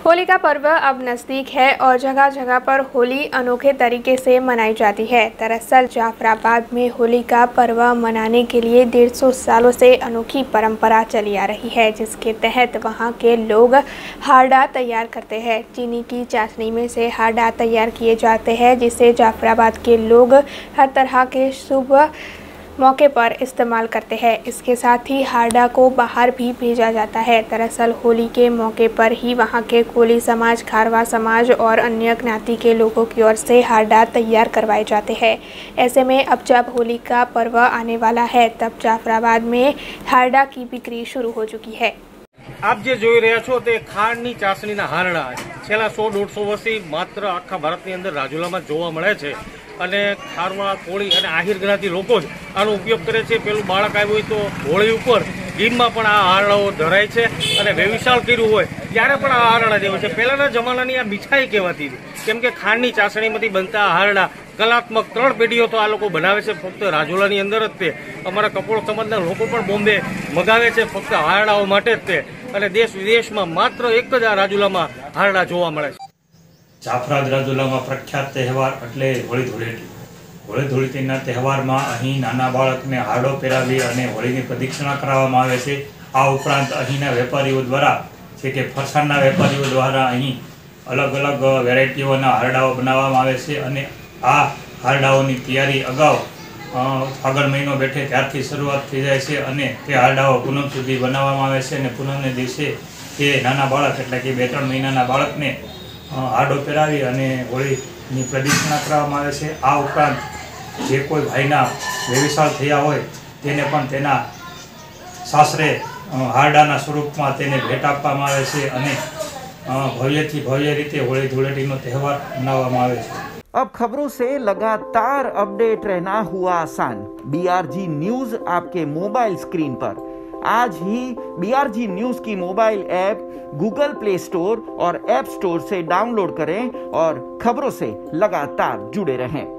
होली का पर्व अब नज़दीक है और जगह जगह पर होली अनोखे तरीके से मनाई जाती है। दरअसल जाफराबाद में होली का पर्व मनाने के लिए 150 सालों से अनोखी परंपरा चली आ रही है, जिसके तहत वहां के लोग हारडा तैयार करते हैं। चीनी की चाशनी में से हारडा तैयार किए जाते हैं, जिसे जाफराबाद के लोग हर तरह के शुभ मौके पर इस्तेमाल करते हैं। इसके साथ ही हारडा को बाहर भी भेजा जाता है। दरअसल होली के मौके पर ही वहां के कोली समाज, खारवा समाज और अन्य ज्ञाति के लोगों की ओर से हारडा तैयार करवाए जाते हैं। ऐसे में अब जब होली का पर्व आने वाला है, तब जाफराबाद में हारडा की बिक्री शुरू हो चुकी है। आप जे જોઈ રહ્યા છો તે ખાંડની ચાસણીના હારડા છેલ્લા 100-150 વર્ષથી માત્ર આખા ભારતની અંદર રાજુલામાં જોવા મળે છે અને ખારવા, કોળી અને આહિર જ્ઞાતિ લોકો જ આનો ઉપયોગ કરે છે। પેલું બાળક આવ્યું હોય તો હોળી ઉપર ગીમમાં પણ આ હારડાઓ ધરાય છે અને વેવિશાળ કર્યું હોય ત્યારે પણ આ હારડા દેવાય છે। પહેલાના જમાનાની આ મીઠાઈ કહેવાતી હતી, કેમ કે ખાંડની ચાસણીમાંથી બનતા હારડા કલાત્મક 3 પેઢીઓ તો આ લોકો બનાવે છે। ફક્ત રાજુલાની અંદર જ તે અમારા કપોળ સમાજના લોકો પણ બોમ્બે મગાવે છે ફક્ત હારડાઓ માટે જ તે, અને દેશ વિદેશમાં માત્ર એક જ આ રાજુલામાં હારડા જોવા મળે છે। જાફરાબાદ રાજુલામાં પ્રખ્યાત તહેવાર એટલે હોળી ધૂળેટી। હોળી ધૂળેટીના તહેવારમાં અહીં નાના બાળકને હારડો પહેરાવી અને હોળીની પ્રદક્ષિણા કરાવવામાં આવે છે। આ ઉપરાંત અહીંના વેપારીઓ દ્વારા છે કે ફરસાણના વેપારીઓ દ્વારા અહીં અલગ અલગ વેરાયટીઓના હારડાઓ બનાવવામાં આવે છે અને આ હારડાઓની તૈયારી અગાઉ ફાગણ મહિનો બેઠે ત્યારથી શરૂઆત થઈ જાય છે અને તે હારડાઓ પૂનમ સુધી બનાવવામાં આવે છે અને પૂનમને દિવસે તે નાના બાળક એટલે કે 2-3 મહિનાના બાળકને હારડો પહેરાવી અને હોળીની પ્રદક્ષિણા કરવામાં આવે છે। આ ઉપરાંત જે કોઈ ભાઈના વેવિશાળ થયા હોય તેને પણ તેના સાસરે હારડાના સ્વરૂપમાં તેને ભેટ આપવામાં આવે છે અને ભવ્યથી ભવ્ય રીતે હોળી ધૂળેટીનો તહેવાર મનાવવામાં આવે છે। अब खबरों से लगातार अपडेट रहना हुआ आसान। BRG न्यूज आपके मोबाइल स्क्रीन पर आज ही BRG न्यूज की mobile app Google Play Store और ऐप स्टोर से डाउनलोड करें और खबरों से लगातार जुड़े रहें।